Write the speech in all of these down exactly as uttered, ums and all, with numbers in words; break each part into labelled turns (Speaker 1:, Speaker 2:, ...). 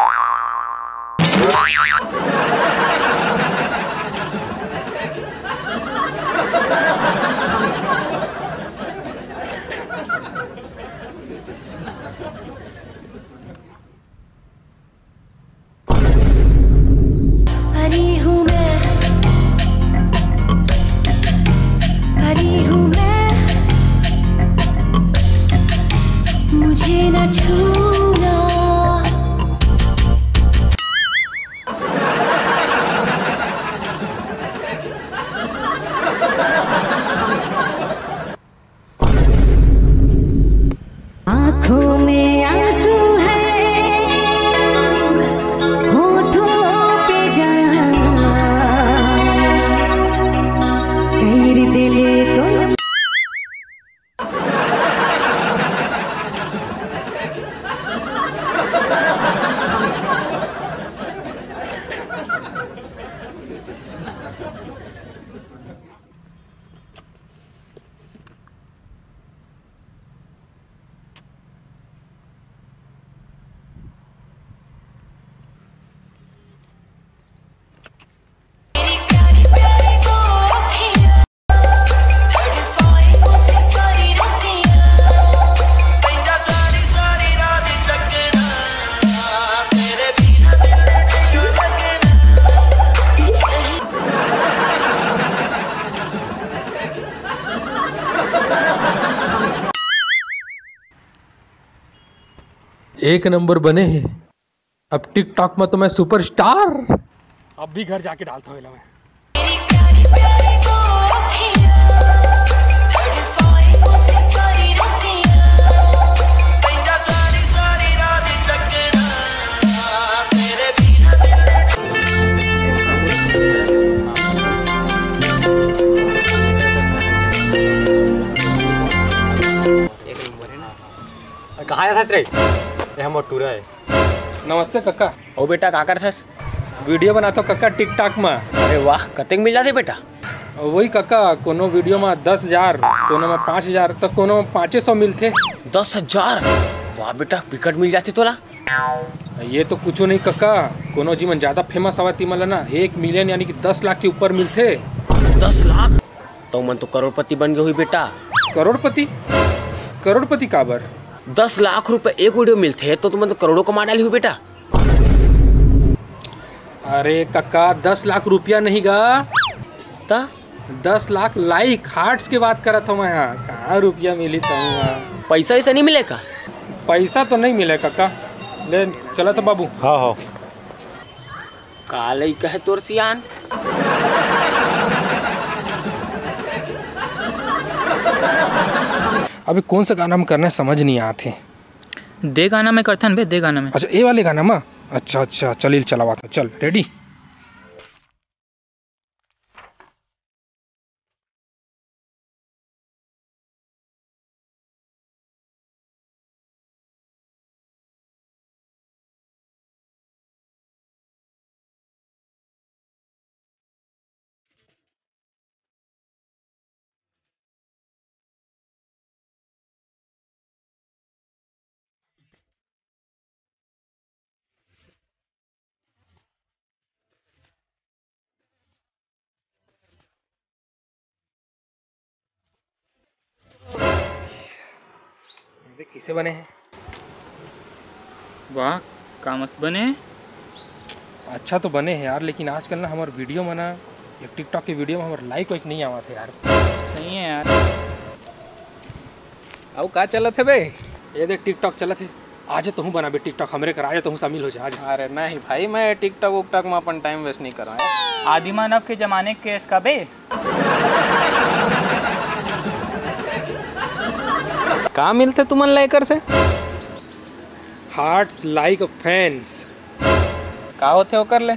Speaker 1: आँखों में आंसू है, होठों पे जान, खैर दिले तुम।
Speaker 2: एक नंबर बने हैं। अब टिकटॉक में तो मैं सुपरस्टार। अब भी घर जाके डालता हूँ मैं।
Speaker 3: कहाँ आया था रे? हम टूरा है।
Speaker 2: नमस्ते कक्का।
Speaker 3: ओ बेटा का कर थस?
Speaker 2: वीडियो बनाता हूँ कक्का टिकटॉक में।
Speaker 3: अरे वाह, कतेक मिल जाते बेटा?
Speaker 2: वही कक्का, कोनो वीडियो में दस हजार, कोनो में पाँच हजार, तो कोनो में पाँचे सौ मिलते।
Speaker 3: दस हजार? वाह बेटा, विकट मिल जाती तोला।
Speaker 2: ये तो कुछ नहीं कक्का, कोनो जी मन ज्यादा फेमस आवा तीमला ना एक मिलियन यानी कि दस लाख के ऊपर मिलते।
Speaker 3: दस लाख? तो मन तो करोड़पति बन गए हुई बेटा।
Speaker 2: करोड़पति? करोड़पति काबर?
Speaker 3: दस लाख रुपए एक वीडियो मिलते हैं तो तुम तो करोड़ों कमा डाली हो बेटा।
Speaker 2: अरे कक्का, दस लाख रुपया नहीं गा,
Speaker 3: ता
Speaker 2: दस लाख लाइक हार्ट्स की बात करा था मैं। यहाँ कहाँ रुपया मिली था?
Speaker 3: पैसा ऐसा नहीं मिलेगा?
Speaker 2: पैसा तो नहीं मिले कक्का। ले चला तो बाबू।
Speaker 3: हाँ हाँ। काले कहे तोर सियान।
Speaker 2: अभी कौन सा गाना हम करना समझ नहीं आते।
Speaker 4: दे गाना में करथन बे, दे गाना में।
Speaker 2: अच्छा ये वाले गाना में? अच्छा अच्छा चलिए चलावा था। चल रेडी। किसे बने हैं?
Speaker 4: वाह का मस्त बने।
Speaker 2: अच्छा तो बने हैं यार, लेकिन आजकल ना हमारे वीडियो में ना एक टिकटॉक के वीडियो में हमारे लाइक वाइक नहीं आवा थे यार।
Speaker 4: सही है यार।
Speaker 3: अब का चलत है बे?
Speaker 2: ये देख टिकटॉक चलत है। आज तो हूँ बना बे टिकटॉक, हमरे कर आज तो हूँ शामिल हो जा। आज
Speaker 3: अरे नहीं भाई, मैं टिकटॉक उकटॉक में अपन टाइम वेस्ट नहीं कर रहा है।
Speaker 4: आदि मानव के जमाने के इसका बे।
Speaker 3: कहाँ मिलते तुमन लाइकर से?
Speaker 2: Hearts like fans.
Speaker 3: का होते हो कर ले?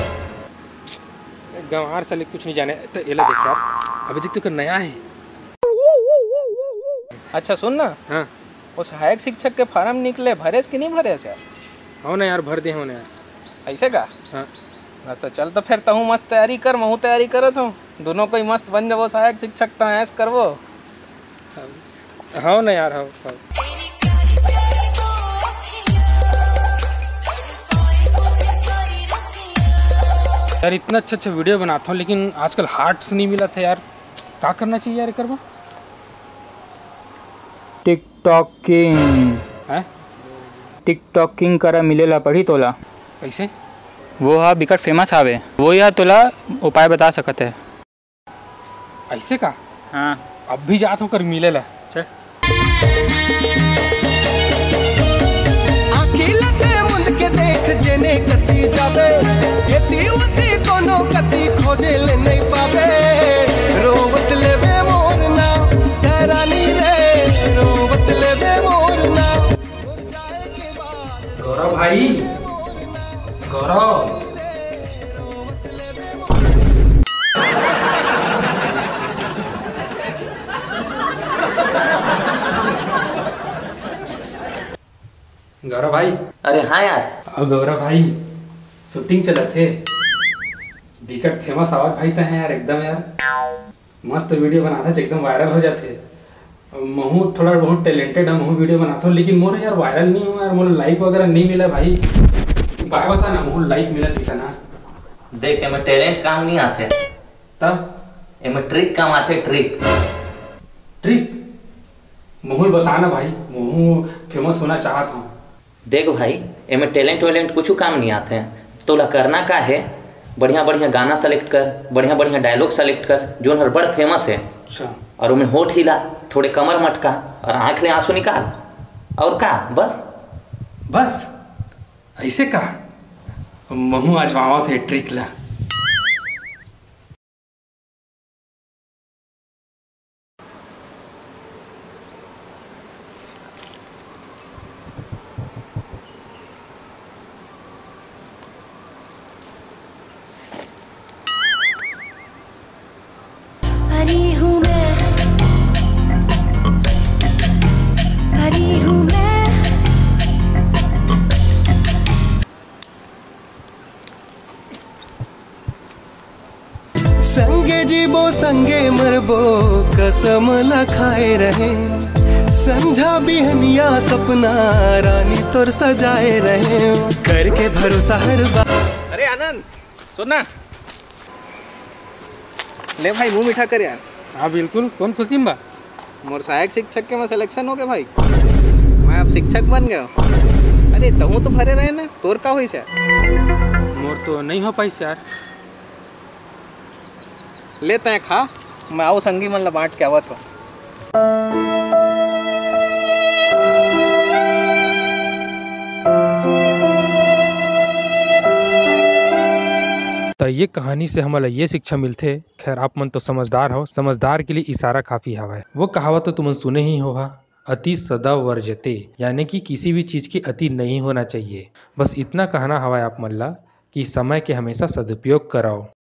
Speaker 2: गंवार साले कुछ नहीं जाने। तो ये ले देख यार, अभी देख तो नया है।
Speaker 3: अच्छा सुन ना।
Speaker 2: हाँ
Speaker 3: वो सहायक शिक्षक के फार्म निकले, भरेस कि नहीं भरेस यार?
Speaker 2: हो ना यार, भर दे हो ना यार।
Speaker 3: ऐसे का?
Speaker 2: हाँ
Speaker 3: ना तो चल तो फिर तहूँ मस्त तैयारी कर, मैं तैयारी करत हूँ। दोनों को ही मस्त बन जाओ सहायक शिक्षक, तो ऐश करवो।
Speaker 2: हाँ ना यार, हाँ हाँ। यार इतना अच्छा अच्छा वीडियो बनाता हूँ लेकिन आजकल हार्ट्स नहीं मिला था यार। क्या करना चाहिए यार करवा
Speaker 4: टिकटॉकिंग
Speaker 2: है?
Speaker 4: टिकटॉकिंग करा मिलेला पढ़ी तोला।
Speaker 2: कैसे?
Speaker 4: वो हा बिकट फेमस हावे, वो या तोला उपाय बता सकत है।
Speaker 2: ऐसे का?
Speaker 4: हाँ
Speaker 2: अब भी जात हो कर मिले ला। चल
Speaker 5: अकेलते मुंद के देख जेने कती जावे एती उती कोनो कती खोजे ले नहीं पावे रोवत लेवे मोरना हैरानी रे रोवत लेवे मोरना जाए के बाद
Speaker 2: गौरव भाई, गौरव गौरव भाई।
Speaker 6: अरे हाँ यार।
Speaker 2: अब गौरव भाई शूटिंग चला थे, बिकट फेमस आवाज भाई तो है यार एकदम यार मस्त वीडियो बनाता थे, एकदम वायरल हो जाते। महू थोड़ा बहुत टैलेंटेड है, महू वीडियो बनाता हूँ लेकिन मोर यार वायरल नहीं हुआ यार, मोर लाइक वगैरह नहीं मिला भाई। उपाय बता ना, महू लाइक मिला तीसा ना।
Speaker 6: देख एमे टैलेंट काम नहीं आते,
Speaker 2: तब
Speaker 6: एमे ट्रिक काम आते। ट्रिक
Speaker 2: ट्रिक महू बताना भाई, महू फेमस होना चाहता हूँ।
Speaker 6: देख भाई एमे टैलेंट वैलेंट कुछ काम नहीं आते हैं। तोला करना का है, बढ़िया बढ़िया गाना सेलेक्ट कर, बढ़िया बढ़िया डायलॉग सेलेक्ट कर जो हर बड़ फेमस है,
Speaker 2: अच्छा
Speaker 6: और उन्हें होठ हिला, थोड़े कमर मटका और आँख ले आंसू निकाल, और का बस
Speaker 2: बस ऐसे का महू आजमावा थे ट्रिक ला।
Speaker 1: परी हूँ मैं, परी हूँ मैं।
Speaker 5: संगे जीबो संगे मरबो कसम ला खाए रहे संझा बिहनिया सपना रानी तोर सजाए रहे करके भरोसा हर बार।
Speaker 3: अरे आनंद सुनना, ले भाई मुंह मीठा कर यार।
Speaker 2: हाँ बिल्कुल, कौन खुशी में बा?
Speaker 3: मोर सहायक शिक्षक के में सिलेक्शन हो गया भाई, मैं अब शिक्षक बन गया। अरे तहूँ तो भरे रहे ना, तोर का हुई से?
Speaker 2: मोर तो नहीं हो पाई यार।
Speaker 3: लेते हैं खा, मैं आओ संगी मन ला बांट के आवत हो।
Speaker 2: तो ये कहानी से हमारा ये शिक्षा मिलते, खैर आप मन तो समझदार हो, समझदार के लिए इशारा काफी हवा है। वो कहावत तो तुमने सुने ही होगा, अति सदा वर्जते, यानी कि किसी भी चीज की अति नहीं होना चाहिए। बस इतना कहना हवा है आप मन ला कि समय के हमेशा सदुपयोग कराओ।